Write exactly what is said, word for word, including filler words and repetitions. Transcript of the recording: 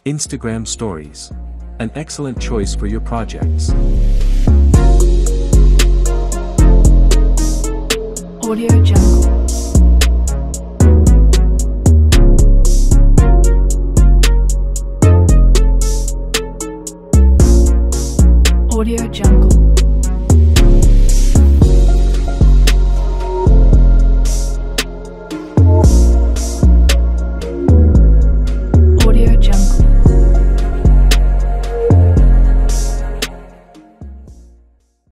Instagram Stories. An excellent choice for your projects. Audio Jungle. Audio Jungle.